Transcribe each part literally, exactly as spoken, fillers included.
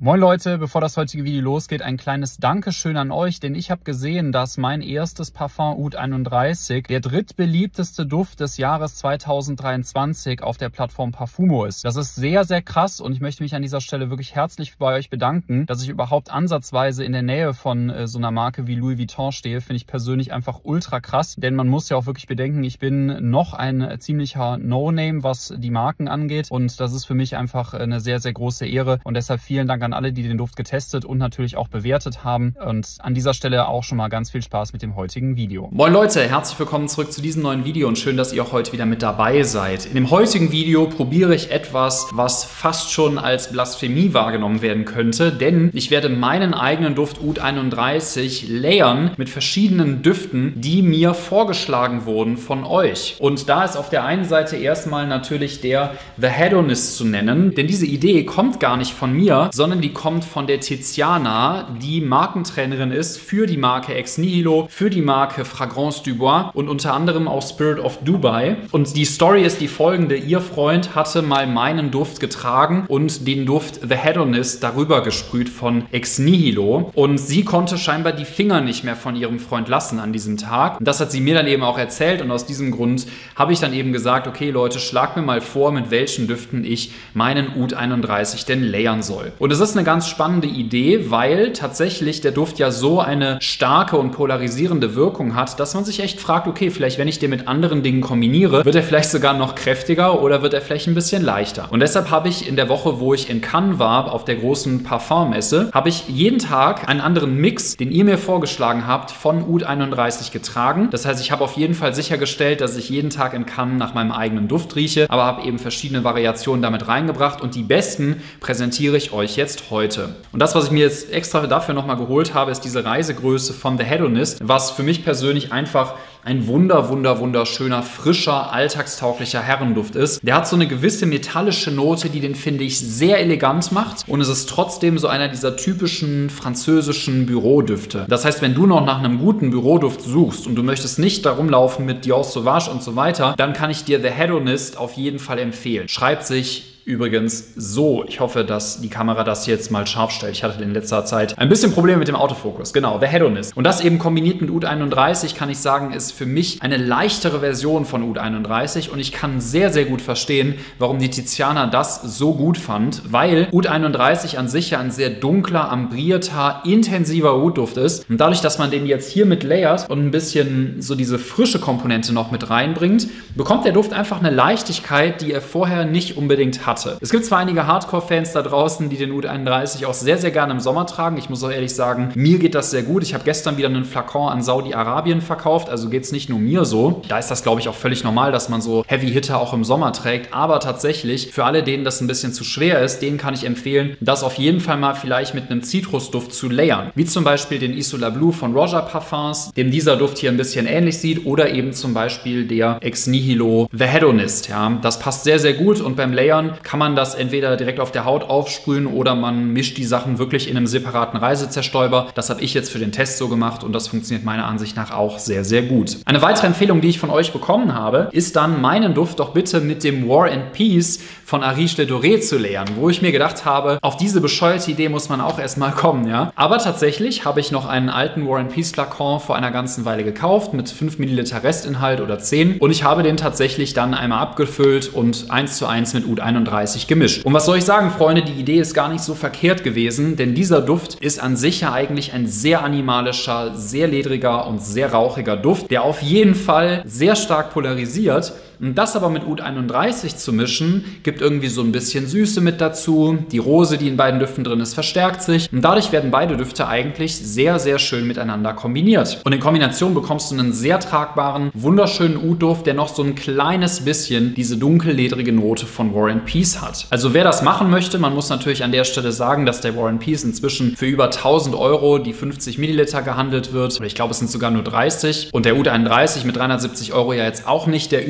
Moin Leute, bevor das heutige Video losgeht, ein kleines Dankeschön an euch, denn ich habe gesehen, dass mein erstes Parfum Oud einunddreißig der drittbeliebteste Duft des Jahres zweitausenddreiundzwanzig auf der Plattform Parfumo ist. Das ist sehr, sehr krass und ich möchte mich an dieser Stelle wirklich herzlich bei euch bedanken, dass ich überhaupt ansatzweise in der Nähe von äh, so einer Marke wie Louis Vuitton stehe. Finde ich persönlich einfach ultra krass, denn man muss ja auch wirklich bedenken, ich bin noch ein ziemlicher No-Name, was die Marken angeht, und das ist für mich einfach eine sehr, sehr große Ehre und deshalb vielen Dank an alle, die den Duft getestet und natürlich auch bewertet haben. Und an dieser Stelle auch schon mal ganz viel Spaß mit dem heutigen Video. Moin Leute, herzlich willkommen zurück zu diesem neuen Video und schön, dass ihr auch heute wieder mit dabei seid. In dem heutigen Video probiere ich etwas, was fast schon als Blasphemie wahrgenommen werden könnte, denn ich werde meinen eigenen Duft Oud einunddreißig layern mit verschiedenen Düften, die mir vorgeschlagen wurden von euch. Und da ist auf der einen Seite erstmal natürlich der The Hedonist zu nennen, denn diese Idee kommt gar nicht von mir, sondern die kommt von der Tiziana, die Markentrainerin ist für die Marke Ex Nihilo, für die Marke Fragrance du Bois und unter anderem auch Spirit of Dubai. Und die Story ist die folgende: Ihr Freund hatte mal meinen Duft getragen und den Duft The Hedonist darüber gesprüht von Ex Nihilo. Und sie konnte scheinbar die Finger nicht mehr von ihrem Freund lassen an diesem Tag. Und das hat sie mir dann eben auch erzählt und aus diesem Grund habe ich dann eben gesagt, okay Leute, schlag mir mal vor, mit welchen Düften ich meinen Oud einunddreißig denn layern soll. Und es ist eine ganz spannende Idee, weil tatsächlich der Duft ja so eine starke und polarisierende Wirkung hat, dass man sich echt fragt, okay, vielleicht wenn ich den mit anderen Dingen kombiniere, wird er vielleicht sogar noch kräftiger oder wird er vielleicht ein bisschen leichter. Und deshalb habe ich in der Woche, wo ich in Cannes war, auf der großen Parfummesse, habe ich jeden Tag einen anderen Mix, den ihr mir vorgeschlagen habt, von Oud einunddreißig getragen. Das heißt, ich habe auf jeden Fall sichergestellt, dass ich jeden Tag in Cannes nach meinem eigenen Duft rieche, aber habe eben verschiedene Variationen damit reingebracht und die besten präsentiere ich euch jetzt heute. Und das, was ich mir jetzt extra dafür nochmal geholt habe, ist diese Reisegröße von The Hedonist, was für mich persönlich einfach ein wunder, wunder, wunderschöner, frischer, alltagstauglicher Herrenduft ist. Der hat so eine gewisse metallische Note, die den, finde ich, sehr elegant macht. Und es ist trotzdem so einer dieser typischen französischen Bürodüfte. Das heißt, wenn du noch nach einem guten Büroduft suchst und du möchtest nicht darum laufen mit Dior Sauvage und so weiter, dann kann ich dir The Hedonist auf jeden Fall empfehlen. Schreibt sich übrigens so. Ich hoffe, dass die Kamera das jetzt mal scharf stellt. Ich hatte in letzter Zeit ein bisschen Probleme mit dem Autofokus. Genau, The Hedonist. Und das eben kombiniert mit Oud einunddreißig, kann ich sagen, ist für mich eine leichtere Version von Oud einunddreißig und ich kann sehr, sehr gut verstehen, warum die Tiziana das so gut fand, weil Oud einunddreißig an sich ja ein sehr dunkler, ambrierter, intensiver Oud-Duft ist und dadurch, dass man den jetzt hier mit layert und ein bisschen so diese frische Komponente noch mit reinbringt, bekommt der Duft einfach eine Leichtigkeit, die er vorher nicht unbedingt hat. Es gibt zwar einige Hardcore-Fans da draußen, die den Oud einunddreißig auch sehr, sehr gerne im Sommer tragen. Ich muss auch ehrlich sagen, mir geht das sehr gut. Ich habe gestern wieder einen Flakon an Saudi-Arabien verkauft, also geht es nicht nur mir so. Da ist das, glaube ich, auch völlig normal, dass man so Heavy-Hitter auch im Sommer trägt. Aber tatsächlich, für alle, denen das ein bisschen zu schwer ist, denen kann ich empfehlen, das auf jeden Fall mal vielleicht mit einem Zitrusduft zu layern. Wie zum Beispiel den Isola Blue von Roger Parfums, dem dieser Duft hier ein bisschen ähnlich sieht. Oder eben zum Beispiel der Ex Nihilo The Hedonist. Ja, das passt sehr, sehr gut und beim Layern kann man das entweder direkt auf der Haut aufsprühen oder man mischt die Sachen wirklich in einem separaten Reisezerstäuber. Das habe ich jetzt für den Test so gemacht und das funktioniert meiner Ansicht nach auch sehr, sehr gut. Eine weitere Empfehlung, die ich von euch bekommen habe, ist dann meinen Duft doch bitte mit dem War and Peace von Ariche Le Doré zu layern, wo ich mir gedacht habe, auf diese bescheuerte Idee muss man auch erstmal kommen, ja. Aber tatsächlich habe ich noch einen alten War and Peace Flakon vor einer ganzen Weile gekauft mit fünf Milliliter Restinhalt oder zehn und ich habe den tatsächlich dann einmal abgefüllt und eins zu eins mit Oud einunddreißig gemischt. Und was soll ich sagen, Freunde, die Idee ist gar nicht so verkehrt gewesen, denn dieser Duft ist an sich ja eigentlich ein sehr animalischer, sehr ledriger und sehr rauchiger Duft, der auf jeden Fall sehr stark polarisiert. Und das aber mit Oud einunddreißig zu mischen, gibt irgendwie so ein bisschen Süße mit dazu. Die Rose, die in beiden Düften drin ist, verstärkt sich. Und dadurch werden beide Düfte eigentlich sehr, sehr schön miteinander kombiniert. Und in Kombination bekommst du einen sehr tragbaren, wunderschönen Oud-Duft, der noch so ein kleines bisschen diese dunkelledrige Note von War and Peace hat. Also wer das machen möchte, man muss natürlich an der Stelle sagen, dass der War and Peace inzwischen für über tausend Euro die fünfzig Milliliter gehandelt wird. Oder ich glaube, es sind sogar nur dreißig. Und der Oud einunddreißig mit dreihundertsiebzig Euro ja jetzt auch nicht der übelst günstige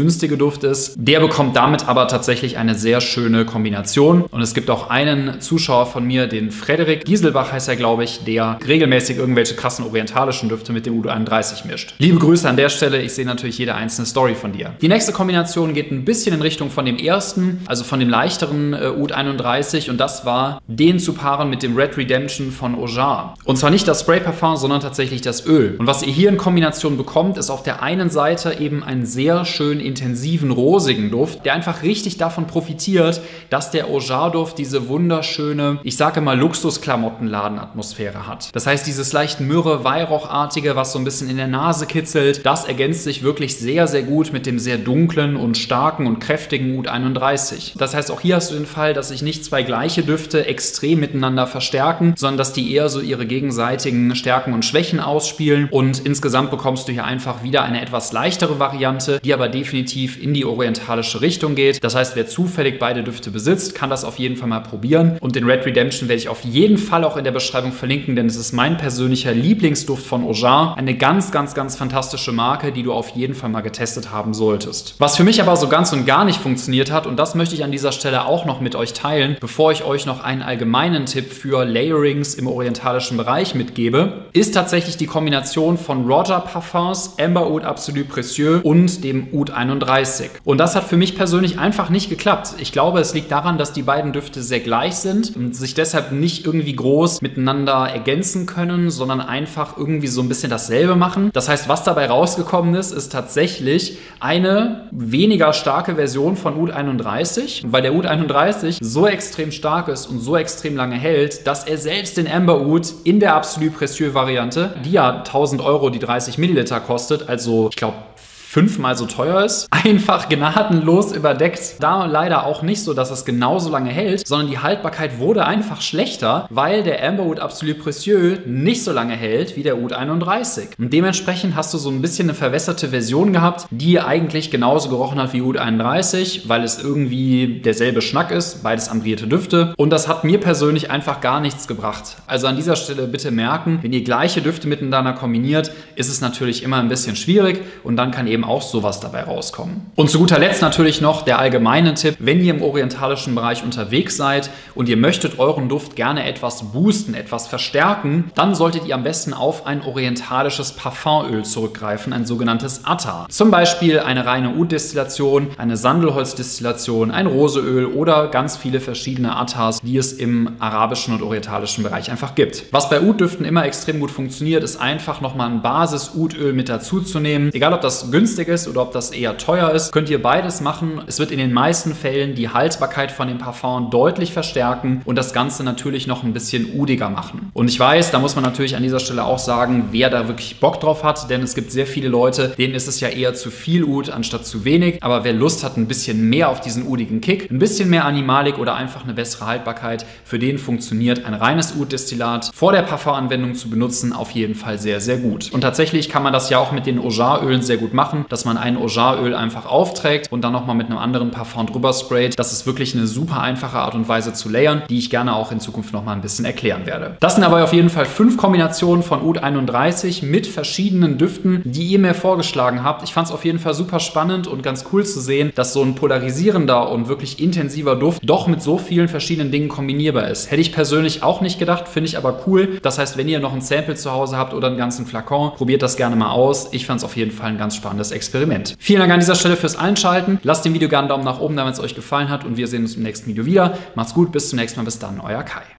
günstige Duft ist. Der bekommt damit aber tatsächlich eine sehr schöne Kombination. Und es gibt auch einen Zuschauer von mir, den Frederik Gieselbach heißt er, glaube ich, der regelmäßig irgendwelche krassen orientalischen Düfte mit dem Ud einunddreißig mischt. Liebe Grüße an der Stelle, ich sehe natürlich jede einzelne Story von dir. Die nächste Kombination geht ein bisschen in Richtung von dem ersten, also von dem leichteren äh, Ud einunddreißig, und das war den zu paaren mit dem Red Redemption von Aujar. Und zwar nicht das Spray-Parfum, sondern tatsächlich das Öl. Und was ihr hier in Kombination bekommt, ist auf der einen Seite eben einen sehr schön intensiven, rosigen Duft, der einfach richtig davon profitiert, dass der Aujar-Duft diese wunderschöne, ich sage mal, Luxus-Klamottenladen-Atmosphäre hat. Das heißt, dieses leicht myrrhe, Weihrauchartige, was so ein bisschen in der Nase kitzelt, das ergänzt sich wirklich sehr, sehr gut mit dem sehr dunklen und starken und kräftigen Ud einunddreißig. Das heißt, auch hier hast du den Fall, dass sich nicht zwei gleiche Düfte extrem miteinander verstärken, sondern dass die eher so ihre gegenseitigen Stärken und Schwächen ausspielen, und insgesamt bekommst du hier einfach wieder eine etwas leichtere Variante, die aber definitiv in die orientalische Richtung geht. Das heißt, wer zufällig beide Düfte besitzt, kann das auf jeden Fall mal probieren, und den Red Redemption werde ich auf jeden Fall auch in der Beschreibung verlinken, denn es ist mein persönlicher Lieblingsduft von Aujar. Eine ganz, ganz, ganz fantastische Marke, die du auf jeden Fall mal getestet haben solltest. Was für mich aber so ganz und gar nicht funktioniert hat, und das möchte ich an dieser Stelle auch noch mit euch teilen, bevor ich euch noch einen allgemeinen Tipp für Layerings im orientalischen Bereich mitgebe, ist tatsächlich die Kombination von Roger Parfums, Amber Oud Absolu Précieux und dem Ud einunddreißig. Und das hat für mich persönlich einfach nicht geklappt. Ich glaube, es liegt daran, dass die beiden Düfte sehr gleich sind und sich deshalb nicht irgendwie groß miteinander ergänzen können, sondern einfach irgendwie so ein bisschen dasselbe machen. Das heißt, was dabei rausgekommen ist, ist tatsächlich eine weniger starke Version von Ud einunddreißig, weil der Ud einunddreißig so extrem stark ist und so extrem lange hält, dass er selbst den Amber Oud in der Absolu Précieux Variante, die ja tausend Euro die dreißig Milliliter kostet, also ich glaube fünfmal so teuer ist, einfach gnadenlos überdeckt. Da leider auch nicht so, dass es genauso lange hält, sondern die Haltbarkeit wurde einfach schlechter, weil der Amber Oud Absolu Précieux nicht so lange hält wie der Ud einunddreißig. Und dementsprechend hast du so ein bisschen eine verwässerte Version gehabt, die eigentlich genauso gerochen hat wie Ud einunddreißig, weil es irgendwie derselbe Schnack ist, beides ambrierte Düfte. Und das hat mir persönlich einfach gar nichts gebracht. Also an dieser Stelle bitte merken, wenn ihr gleiche Düfte miteinander kombiniert, ist es natürlich immer ein bisschen schwierig, und dann kann eben auch sowas dabei rauskommen. Und zu guter Letzt natürlich noch der allgemeine Tipp: Wenn ihr im orientalischen Bereich unterwegs seid und ihr möchtet euren Duft gerne etwas boosten, etwas verstärken, dann solltet ihr am besten auf ein orientalisches Parfumöl zurückgreifen, ein sogenanntes Attar. Zum Beispiel eine reine Oud-Destillation, eine Sandelholzdestillation, ein Roseöl oder ganz viele verschiedene Attars, die es im arabischen und orientalischen Bereich einfach gibt. Was bei Oud-Düften immer extrem gut funktioniert, ist einfach nochmal ein Basis-Oud-Öl mit dazu zu nehmen. Egal, ob das günstig ist oder ob das eher teuer ist, könnt ihr beides machen. Es wird in den meisten Fällen die Haltbarkeit von dem Parfum deutlich verstärken und das Ganze natürlich noch ein bisschen udiger machen. Und ich weiß, da muss man natürlich an dieser Stelle auch sagen, wer da wirklich Bock drauf hat, denn es gibt sehr viele Leute, denen ist es ja eher zu viel Oud anstatt zu wenig. Aber wer Lust hat, ein bisschen mehr auf diesen udigen Kick, ein bisschen mehr Animalik oder einfach eine bessere Haltbarkeit, für den funktioniert ein reines Oud-Destillat vor der Parfumanwendung zu benutzen auf jeden Fall sehr, sehr gut. Und tatsächlich kann man das ja auch mit den Aujar-Ölen sehr gut machen, dass man ein Aujar-Öl einfach aufträgt und dann nochmal mit einem anderen Parfum drüber sprayt. Das ist wirklich eine super einfache Art und Weise zu layern, die ich gerne auch in Zukunft nochmal ein bisschen erklären werde. Das sind aber auf jeden Fall fünf Kombinationen von Ud einunddreißig mit verschiedenen Düften, die ihr mir vorgeschlagen habt. Ich fand es auf jeden Fall super spannend und ganz cool zu sehen, dass so ein polarisierender und wirklich intensiver Duft doch mit so vielen verschiedenen Dingen kombinierbar ist. Hätte ich persönlich auch nicht gedacht, finde ich aber cool. Das heißt, wenn ihr noch ein Sample zu Hause habt oder einen ganzen Flakon, probiert das gerne mal aus. Ich fand es auf jeden Fall ein ganz spannendes Experiment. Vielen Dank an dieser Stelle fürs Einschalten. Lasst dem Video gerne einen Daumen nach oben, damit es euch gefallen hat, und wir sehen uns im nächsten Video wieder. Macht's gut, bis zum nächsten Mal. Bis dann, euer Kai.